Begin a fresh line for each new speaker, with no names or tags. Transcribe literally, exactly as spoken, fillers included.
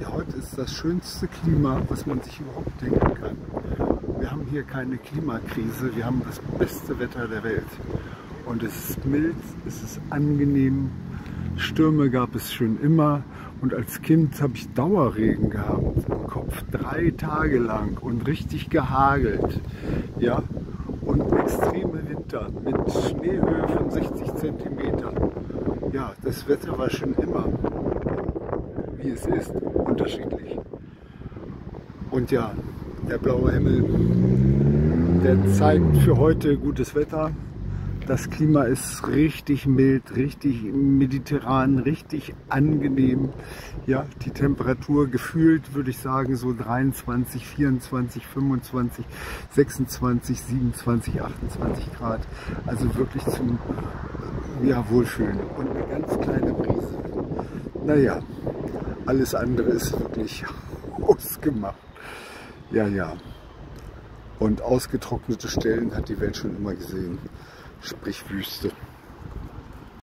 Ja, heute ist das schönste Klima, was man sich überhaupt denken kann. Wir haben hier keine Klimakrise, wir haben das beste Wetter der Welt. Und es ist mild, es ist angenehm, Stürme gab es schon immer. Und als Kind habe ich Dauerregen gehabt im Kopf, drei Tage lang und richtig gehagelt. Ja? Und extreme Winter mit Schneehöhe von sechzig Zentimetern. Ja, das Wetter war schon immer, wie es ist, unterschiedlich. Und ja, der blaue Himmel, der zeigt für heute gutes Wetter. Das Klima ist richtig mild, richtig mediterran, richtig angenehm. Ja, die Temperatur gefühlt, würde ich sagen, so dreiundzwanzig, vierundzwanzig, fünfundzwanzig, sechsundzwanzig, siebenundzwanzig, achtundzwanzig Grad. Also wirklich zum ja, Wohlfühlen. Und eine ganz kleine Brise. Naja, alles andere ist wirklich ausgemacht. Ja, ja. Und ausgetrocknete Stellen hat die Welt schon immer gesehen. Sprich Wüste.